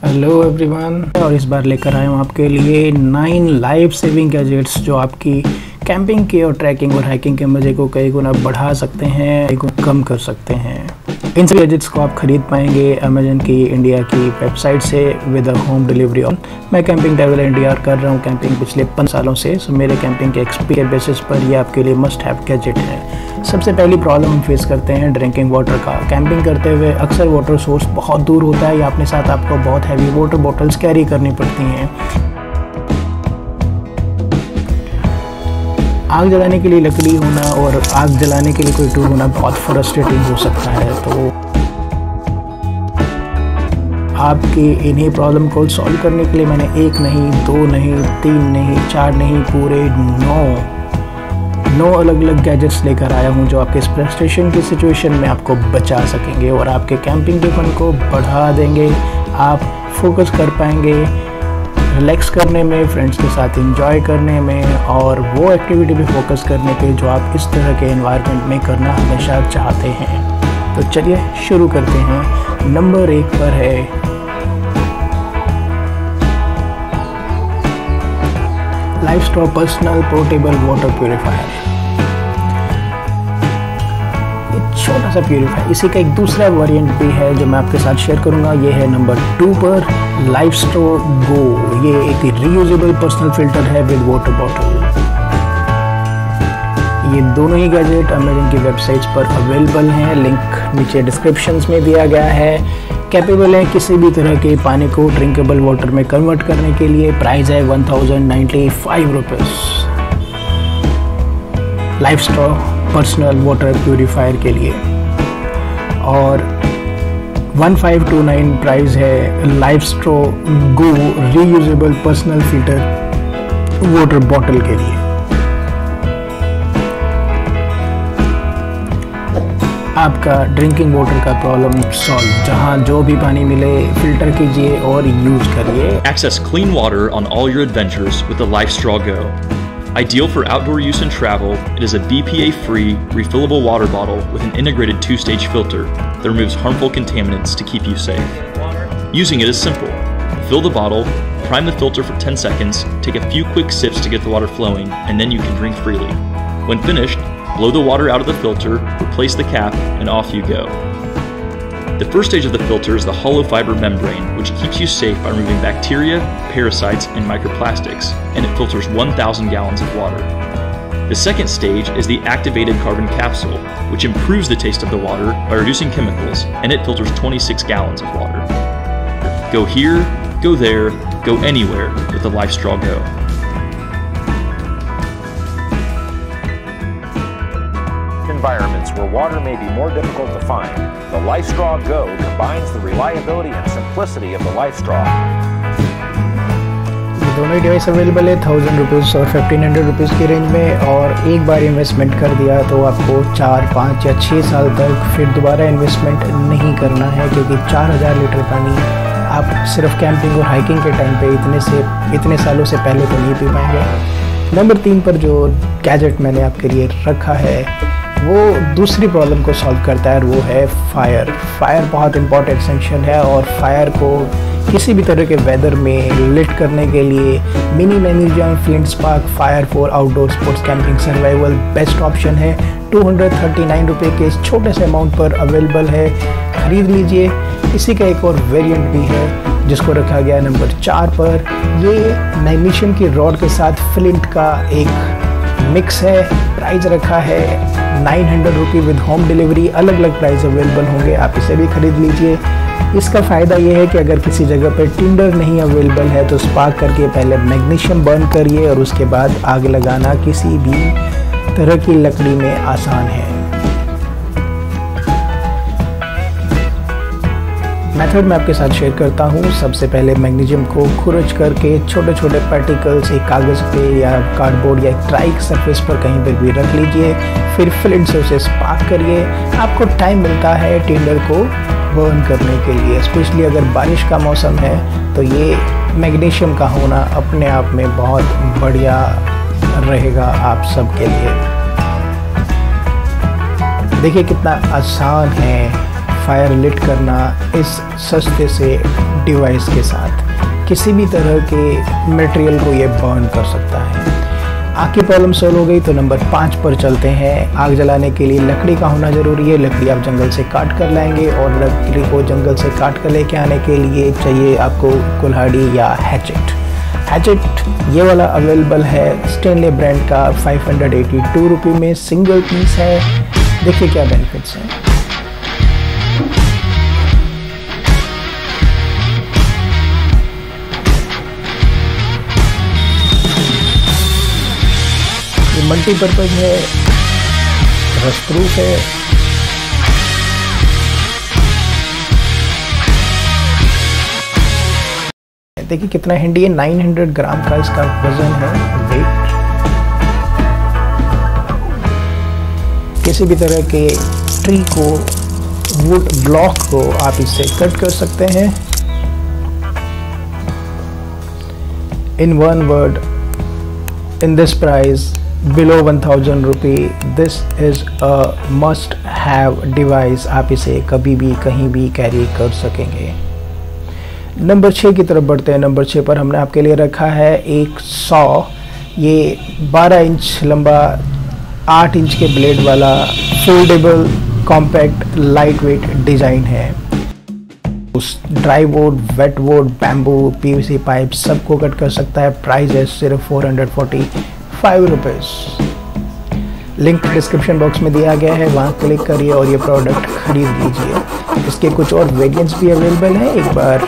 Hello everyone, और इस बार लेकर आया हूँ आपके लिए 9 लाइफ सेविंग गैजेट्स जो आपकी कैंपिंग के और ट्रैकिंग और हाइकिंग के मज़े को कई गुना बढ़ा सकते हैं, कई गुना कम कर सकते हैं। इन सभी गैजेट्स को आप खरीद पाएंगे अमेजन की इंडिया की वेबसाइट से विद अ होम डिलीवरी। मैं कैंपिंग ट्रैवल इंडिया कर रहा हूँ कैंपिंग पिछले 5 सालों से, सो मेरे कैंपिंग के एक्सपीरियंस बेसिस पर ये आपके लिए मस्ट हैव गैजेट है। सबसे पहली प्रॉब्लम हम फेस करते हैं ड्रिंकिंग वाटर का। कैंपिंग करते हुए अक्सर वाटर सोर्स बहुत दूर होता है या अपने साथ आपको बहुत हैवी वाटर बॉटल्स कैरी करनी पड़ती हैं। आग जलाने के लिए लकड़ी होना और आग जलाने के लिए कोई टूल होना बहुत फ्रस्ट्रेटिंग हो सकता है। तो आपकी इन्हीं प्रॉब्लम को सॉल्व करने के लिए मैंने 1 नहीं, 2 नहीं, 3 नहीं, 4 नहीं, पूरे 9 अलग अलग गैजेट्स लेकर आया हूं जो आपके इस फ्रस्ट्रेशन की सिचुएशन में आपको बचा सकेंगे और आपके कैंपिंग के फन को बढ़ा देंगे। आप फोकस कर पाएंगे रिलैक्स करने में, फ्रेंड्स के साथ एंजॉय करने में और वो एक्टिविटी पे फोकस करने पे जो आप इस तरह के एनवायरनमेंट में करना हमेशा चाहते हैं। तो चलिए शुरू करते हैं। नंबर 1 पर है LifeStraw personal portable water purifier. छोटा सा प्यूरीफायर, इसी का एक दूसरा वेरिएंट भी है जो मैं आपके साथ शेयर करूंगा। ये है नंबर 2 पर लाइफस्ट्रॉ गो। ये एक रीयूजेबल पर्सनल फिल्टर है विद वाटर बॉटल। ये दोनों ही गैजेट अमेजन की वेबसाइट्स पर अवेलेबल हैं, लिंक नीचे डिस्क्रिप्शंस में दिया गया है। कैपेबल है किसी भी तरह के पानी को ड्रिंकेबल वाटर में कन्वर्ट करने के लिए। प्राइस है 1095 rupees LifeStraw personal water purifier के लिए, और 1529 प्राइस है LifeStraw go reusable personal filter water bottle के लिए। आपका ड्रिंकिंग वाटर का प्रॉब्लम सॉल्व। जहां जो भी पानी मिले फिल्टर कीजिए और यूज करिए। Access clean water on all your adventures with the LifeStraw Go. Ideal for outdoor use and travel, it is a BPA-free, refillable water bottle with an integrated 2-stage filter that removes harmful contaminants to keep you safe. Using it is simple. Fill the bottle, prime the filter for 10 seconds, take a few quick sips to get the water flowing, and then you can drink freely. When finished, blow the water out of the filter, replace the cap, and off you go. The first stage of the filter is the hollow fiber membrane, which keeps you safe by removing bacteria, parasites, and microplastics, and it filters 1,000 gallons of water. The second stage is the activated carbon capsule, which improves the taste of the water by reducing chemicals, and it filters 26 gallons of water. Go here, go there, go anywhere with the LifeStraw Go. Environments where water may be more difficult to find, the LifeStraw Go combines the reliability and simplicity of the LifeStraw. ये दोनों ही device available है 1000 rupees और 1500 rupees की range में, और एक बार investment कर दिया तो आपको 4, 5 या 6 साल तक फिर दोबारा इन्वेस्टमेंट नहीं करना है, क्योंकि 4000 लीटर पानी आप सिर्फ कैंपिंग और हाइकिंग के टाइम पे इतने सालों से पहले तो नहीं पी पाएंगे। नंबर 3 पर जो गैजेट मैंने आपके लिए रखा है वो दूसरी प्रॉब्लम को सॉल्व करता है, और वो है फायर। फायर बहुत इंपॉर्टेंट एसेंशियल है, और फायर को किसी भी तरह के वेदर में लिट करने के लिए mini magnesium flint spark fire for outdoor sports camping survival best option है। 239 रुपये के इस छोटे से अमाउंट पर अवेलेबल है, खरीद लीजिए। इसी का एक और वेरिएंट भी है जिसको रखा गया नंबर 4 पर। ये मैग्नीशियम की रॉड के साथ फ्लिंट का एक मिक्स है। प्राइस रखा है 900 रुपये विद होम डिलीवरी। अलग अलग प्राइस अवेलेबल होंगे, आप इसे भी खरीद लीजिए। इसका फ़ायदा ये है कि अगर किसी जगह पर टिंडर नहीं अवेलेबल है तो स्पार्क करके पहले मैग्नीशियम बर्न करिए और उसके बाद आग लगाना किसी भी तरह की लकड़ी में आसान है। मेथड मैं आपके साथ शेयर करता हूँ। सबसे पहले मैग्नीशियम को खुरच करके छोटे छोटे पार्टिकल्स एक कागज़ पे या कार्डबोर्ड या एक ट्राई सरफेस पर कहीं पर भी रख लीजिए। फिर फ्लिंट से उसे स्पार्क करिए। आपको टाइम मिलता है टिंडर को बर्न करने के लिए, स्पेशली अगर बारिश का मौसम है तो ये मैग्नीशियम का होना अपने आप में बहुत बढ़िया रहेगा आप सब के लिए। देखिए कितना आसान है फायर लिट करना इस सस्ते से डिवाइस के साथ। किसी भी तरह के मटेरियल को ये बर्न कर सकता है। आग की प्रॉब्लम सोल्व हो गई तो नंबर 5 पर चलते हैं। आग जलाने के लिए लकड़ी का होना ज़रूरी है। लकड़ी आप जंगल से काट कर लाएंगे और लकड़ी को जंगल से काट कर लेके आने के लिए चाहिए आपको कुल्हाड़ी या हैचेट। ये वाला अवेलेबल है स्टेनले ब्रांड का 582 रुपये में, सिंगल पीस है। देखिए क्या बेनिफिट्स हैं। ये मल्टीपर्पज़ है, रस्ट प्रूफ है। देखिए कितना हैंडी है, 900 ग्राम का इसका वजन है, वेट। किसी भी तरह के ट्री को, वुड ब्लॉक को आप इससे कट कर सकते हैं। In one word, in this price below 1000 रुपये, this is a must have device. आप इसे कभी भी कहीं भी कैरी कर सकेंगे। नंबर 6 की तरफ बढ़ते हैं। नंबर 6 पर हमने आपके लिए रखा है एक सॉ। ये 12 इंच लंबा, 8 इंच के ब्लेड वाला, foldable, compact, light weight design है। उस dry wood, wet wood, bamboo, PVC pipe सबको कट कर सकता है। प्राइस है सिर्फ 445 रुपीज़। लिंक डिस्क्रिप्शन बॉक्स में दिया गया है, वहाँ क्लिक करिए और ये प्रोडक्ट खरीद लीजिए। इसके कुछ और वेरिएंट्स भी अवेलेबल हैं, एक बार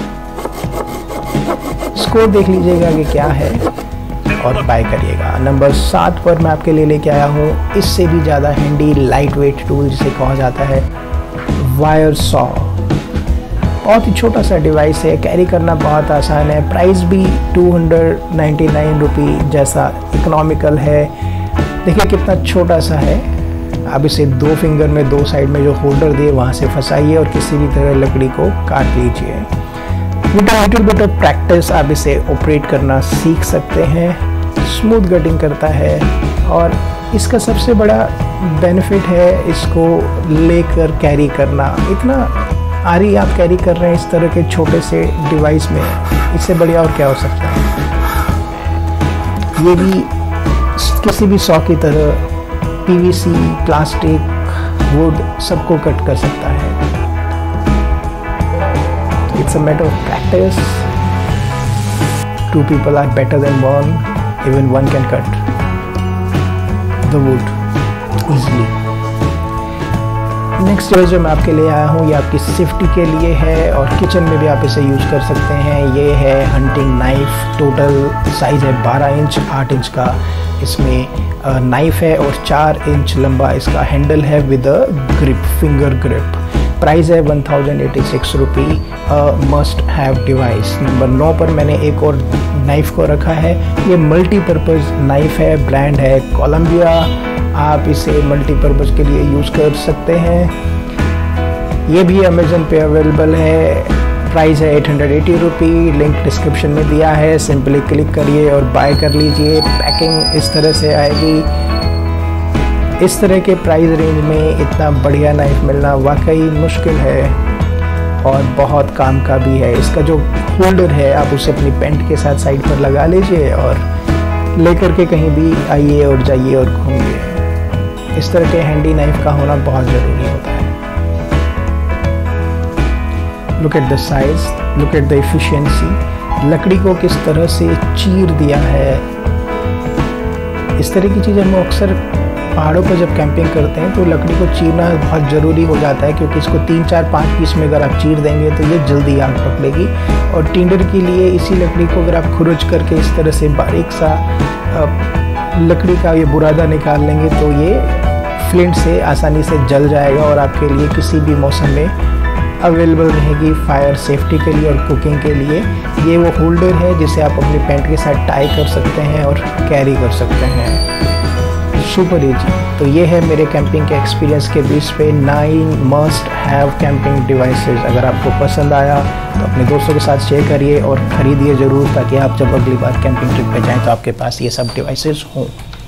इसको देख लीजिएगा कि क्या है और बाय करिएगा। नंबर 7 पर मैं आपके लिए लेके आया हूँ इससे भी ज़्यादा हैंडी लाइट वेट टूल जिसे कहा जाता है वायर सॉ। बहुत ही छोटा सा डिवाइस है, कैरी करना बहुत आसान है। प्राइस भी 299 रुपये जैसा इकोनॉमिकल है। देखिए कितना छोटा सा है। आप इसे 2 फिंगर में 2 साइड में जो होल्डर दिए वहाँ से फंसाइए और किसी भी तरह लकड़ी को काट लीजिए। With a little bit of practice आप इसे ऑपरेट करना सीख सकते हैं। स्मूथ कटिंग करता है और इसका सबसे बड़ा बेनिफिट है इसको लेकर कैरी करना। इतना आरी आप कैरी कर रहे हैं इस तरह के छोटे से डिवाइस में, इससे बढ़िया और क्या हो सकता है। ये भी किसी भी सॉ की तरह पीवीसी, प्लास्टिक, वुड सबको कट कर सकता है। It's a matter of practice. 2 people are better than one. Even one can cut the wood easily. Next device जो मैं आपके लिए आया हूँ ये आपकी सेफ्टी के लिए है और किचन में भी आप इसे यूज़ कर सकते हैं। ये है हंटिंग नाइफ। टोटल साइज़ है 12 इंच, 8 इंच का इसमें नाइफ है और 4 इंच लंबा इसका हैंडल है with a grip, finger grip. Price है 1086 रुपये। Must have device. नंबर 9 पर मैंने एक और नाइफ को रखा है। ये मल्टीपर्पज़ नाइफ है, ब्रांड है कोलंबिया। आप इसे मल्टीपर्पज़ के लिए यूज़ कर सकते हैं। ये भी अमेज़न पे अवेलेबल है। प्राइस है 880 रुपये। लिंक डिस्क्रिप्शन में दिया है, सिंपली क्लिक करिए और बाय कर लीजिए। पैकिंग इस तरह से आएगी। इस तरह के प्राइस रेंज में इतना बढ़िया नाइफ मिलना वाकई मुश्किल है और बहुत काम का भी है। इसका जो होल्डर है आप उसे अपनी पेंट के साथ साइड पर लगा लीजिए और लेकर के कहीं भी आइए और जाइए और घूमिए। इस तरह के हैंडी नाइफ का होना बहुत ज़रूरी होता है। Look at the size, look at the efficiency. लकड़ी को किस तरह से चीर दिया है। इस तरह की चीज़ें हम अक्सर पहाड़ों पर जब कैंपिंग करते हैं तो लकड़ी को चीरना बहुत ज़रूरी हो जाता है, क्योंकि इसको 3, 4, 5 पीस में अगर आप चीर देंगे तो ये जल्दी आग पकड़ेगी। और टिंडर के लिए इसी लकड़ी को अगर आप खुरच करके इस तरह से बारीक सा लकड़ी का ये बुरादा निकाल लेंगे तो ये फ्लिंट से आसानी से जल जाएगा और आपके लिए किसी भी मौसम में अवेलेबल रहेगी फायर सेफ्टी के लिए और कुकिंग के लिए। ये वो होल्डर है जिसे आप अपनी पैंट के साथ टाई कर सकते हैं और कैरी कर सकते हैं। Super easy. तो ये है मेरे कैंपिंग के एक्सपीरियंस के बेस पे 9 मस्ट हैव कैंपिंग डिवाइसेस। अगर आपको पसंद आया तो अपने दोस्तों के साथ शेयर करिए और ख़रीदिए ज़रूर, ताकि आप जब अगली बार कैंपिंग ट्रिप पे जाएं तो आपके पास ये सब डिवाइसेस हों।